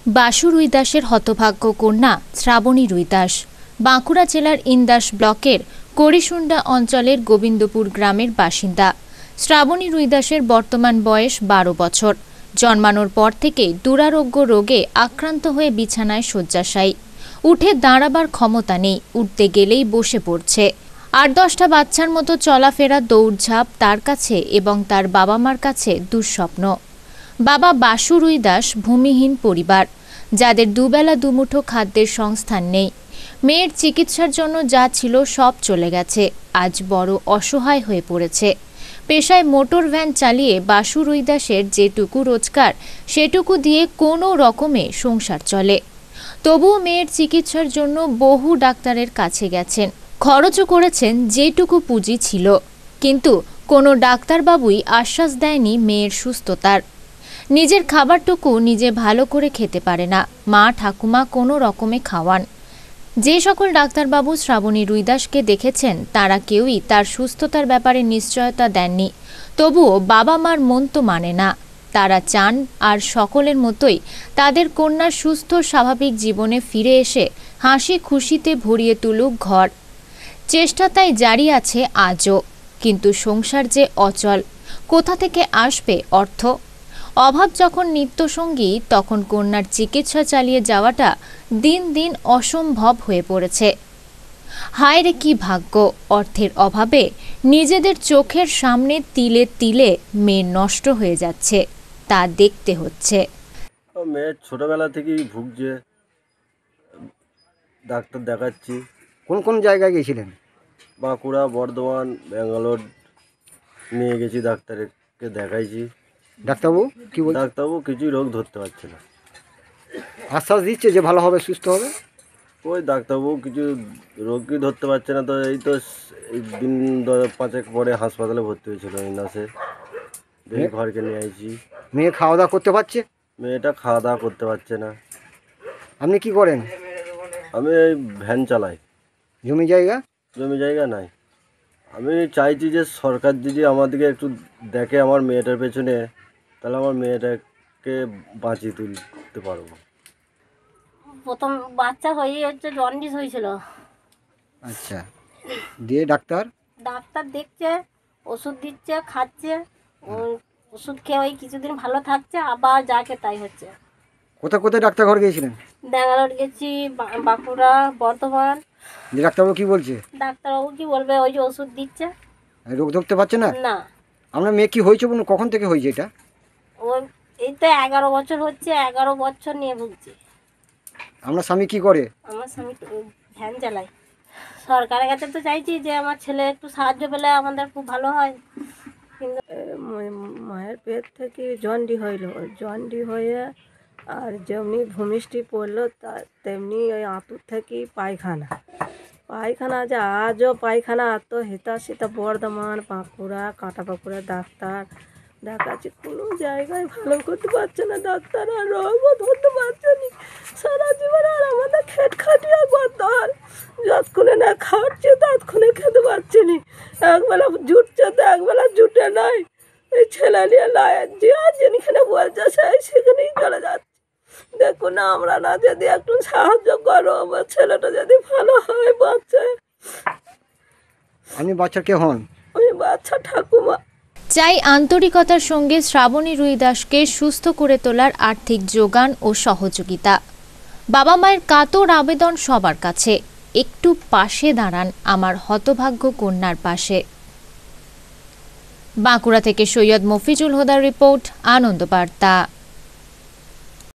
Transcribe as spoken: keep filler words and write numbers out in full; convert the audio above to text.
বাসু রুইদাসের হতভাগ্য কন্যা শ্রাবণী রুইদাস বাঁকুড়া জেলার ইন্দাস ব্লকের করিসুন্ডা অঞ্চলের গোবিন্দপুর গ্রামের বাসিন্দা। শ্রাবণী রুইদাসের বর্তমান বয়স বারো বছর। জন্মানোর পর থেকেই দুরারোগ্য রোগে আক্রান্ত হয়ে বিছানায় শয্যাশায়ী। উঠে দাঁড়াবার ক্ষমতা নেই, উঠতে গেলেই বসে পড়ছে। আট দশটা বাচ্চার মতো চলাফেরা, দৌড়ঝাঁপ তার কাছে এবং তার বাবা মার কাছে দুঃস্বপ্ন। বাবা বাসু রুইদাস ভূমিহীন পরিবার, যাদের দুবেলা দুমুঠো খাদ্যের সংস্থান নেই। মেয়ের চিকিৎসার জন্য যা ছিল সব চলে গেছে। আজ বড় অসহায় হয়ে পড়েছে। পেশায় মোটর ভ্যান চালিয়ে বাসু রুইদাসের যেটুকু রোজগার, সেটুকু দিয়ে কোনো রকমে সংসার চলে। তবুও মেয়ের চিকিৎসার জন্য বহু ডাক্তারের কাছে গেছেন, খরচও করেছেন যেটুকু পুঁজি ছিল, কিন্তু কোনো ডাক্তারবাবুই আশ্বাস দেয়নি মেয়ের সুস্থতার। নিজের খাবারটুকু নিজে ভালো করে খেতে পারে না, মা ঠাকুমা কোনো রকমে খাওয়ান। যে সকল ডাক্তারবাবু শ্রাবণী রুইদাসকে দেখেছেন তারা কেউই তার সুস্থতার ব্যাপারে নিশ্চয়তা দেননি। তবুও বাবা মার মন তো মানে না। তারা চান আর সকলের মতোই তাদের কন্যার সুস্থ স্বাভাবিক জীবনে ফিরে এসে হাসি খুশিতে ভরিয়ে তুলুক ঘর। চেষ্টা তাই জারি আছে আজও, কিন্তু সংসার যে অচল। কোথা থেকে আসবে অর্থ? অভাব যখন নিত্যসঙ্গী, তখন কন্যার চিকিৎসা চালিয়ে যাওয়াটা দিন দিন অসম্ভব হয়ে পড়েছে। হায় রে কি ভাগ্য! অর্থের অভাবে নিজেদের চোখের সামনে তিলে তিলে মেয়ে নষ্ট হয়ে যাচ্ছে, তা দেখতে হচ্ছে। মেয়ে ছোটবেলা থেকেই ভুগছে, ডাক্তার দেখাচ্ছি। কোন কোন জায়গায় গিয়েছিলেন? বাঁকুড়া, বর্ধমান, ব্যাঙ্গালোর নিয়ে গেছি, ডাক্তারকে দেখাইছি। ডাক্তারবাবু কি বলছে? ডাক্তারবাবু কিছুই রোগ ধরতে পারছে না। আশ্বাস দিচ্ছে যে ভালো হবে, সুস্থ হবে। ওই ডাক্তারবাবু কিছু রোগই ধরতে পারছে না। তো এই তো এই দিন পাঁচেক পরে হাসপাতালে ভর্তি হয়েছিল ইন্দাসে, দেখি ঘরকে নিয়ে আইছি। মেয়ে খাওয়া দাওয়া করতে পারছে? মেয়েটা খাওয়া দাওয়া করতে পারছে না। আপনি কি করেন? আমি এই ভ্যান চালাই। জমি জায়গা? জমি জায়গা নাই। আমি চাইছি যে সরকার যদি আমাদেরকে একটু দেখে আমার মেয়েটার পেছনে, তাহলে আমার মেয়েটাকে বাঁচিয়ে তুলতে পারবো। প্রথম বাচ্চা হয়ে হচ্ছে জন্ডিস হয়েছিল। আচ্ছা, দিয়ে ডাক্তার ডাক্তার দেখছে, ওষুধ দিচ্ছে, খাচ্ছে। ওষুধ খেয়ে ওই কিছুদিন ভালো থাকছে, আবার যাকে তাই হচ্ছে। কোথায় কোথায় ডাক্তার ঘর গিয়েছিলেন? ব্যাঙ্গালোর গেছি, বাঁকুড়া, বর্ধমান। ডাক্তারবাবু কি বলছে? ডাক্তারবাবু কি বলবে, ওই যে ওষুধ দিচ্ছে। রোগ ধরতে পারছে না? না। আপনার মেয়ে কি হয়েছে বলুন, কখন থেকে হয়েছে এটা? ওই এই তো এগারো বছর হচ্ছে, এগারো বছর নিয়ে ভুগছি। আপনার স্বামী কি করে? আমার স্বামী ভ্যান চালায়। সরকারের কাছে তো চাইছি যে আমার ছেলে একটু সাহায্য পেলে আমাদের খুব ভালো হয়। কিন্তু মায়ের পেট থেকে জন্ডি হইল, জন্ডি হয়ে আর যেমনি ভূমিষ্টি পড়লো তা তেমনি ওই আঁতুর থেকে পায়খানা পায়খানা যে আজও পায়খানা এত হেতা সেটা বর্ধমান, বাঁকুড়া, কাঁটা বাঁকুড়া ডাক্তার দেখাচ্ছি, কোনো জায়গায় ভালো করতে পারছে না ডাক্তার, আর রোগও ধরতে পারছে না। সারা জীবন আর আমাদের খেট খাটিয়ে করতে হয়, যতক্ষণে না খাচ্ছে ততক্ষণে খেতে পারছি না। একবেলা জুটছে তো একবেলা জুটে নাই। এই ছেলে নিয়ে লাই যে আর যেখানে বলছে সেই সেখানেই চলে যাচ্ছে। দেখো না, আমরা না যদি একটু সাহায্য করো, আমার ছেলেটা যদি ভালো হয় বাচ্চা। আপনি বাচ্চা কে হন? আমি বাচ্চা ঠাকুমা। চাই আন্তরিকতার সঙ্গে শ্রাবণী রুইদাসকে সুস্থ করে তোলার আর্থিক যোগান ও সহযোগিতা। বাবা মায়ের কাতর আবেদন সবার কাছে, একটু পাশে দাঁড়ান আমার হতভাগ্য কন্যার পাশে। বাঁকুড়া থেকে সৈয়দ মফিজুল হুদার রিপোর্ট, আনন্দবার্তা।